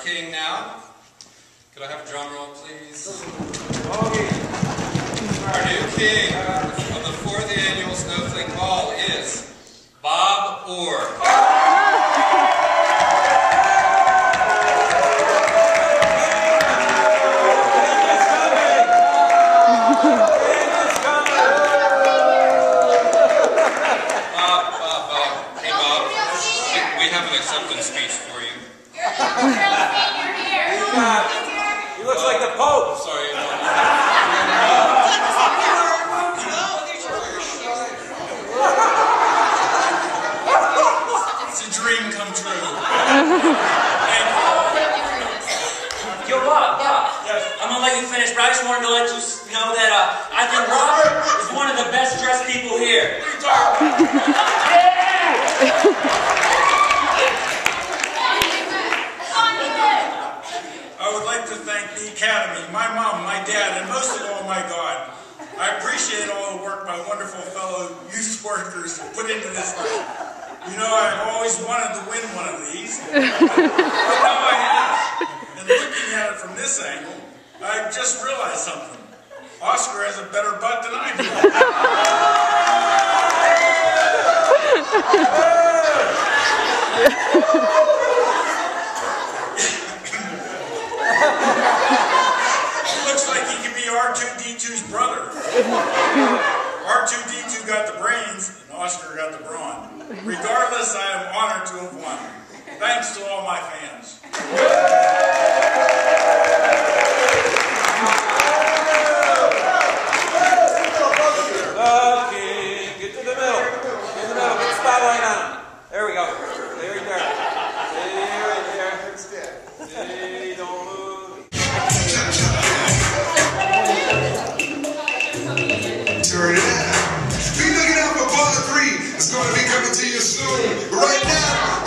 king now. Could I have a drum roll, please? Our new king of the 4th annual Snowflake Ball is Bob Orr. Acceptance speech for you. You're here. He looks like the Pope. Sorry. It's a dream come true. Yo, Bob. Yes. I'm gonna let you finish, but I just wanted to let you know that I think Robert is one of the best dressed people here. I would like to thank the Academy, my mom, my dad, and most of all, my God. I appreciate all the work my wonderful fellow youth workers put into this night. You know, I've always wanted to win one of these, but now I have. And looking at it from this angle, I just realized something. Oscar has a better butt than I do. Looks like he could be R2-D2's brother. R2-D2 got the brains, and Oscar got the brawn. Regardless, I am honored to have won. Thanks to all my fans. Okay, get to the middle. Get to the middle. Get the spotlight on. There we go. Stay right there. Stay right there. Stay, don't move. Turn it out. Be looking out for part 3. It's going to be coming to you soon. But right now,